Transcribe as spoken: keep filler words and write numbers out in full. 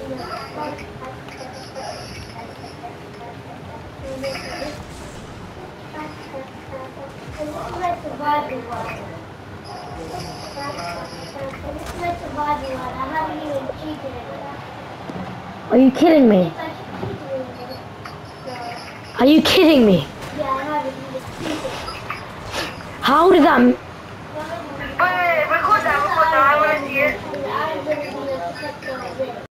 Are you kidding me? Are you kidding me? How did that... Record that, record that, I wanna see it.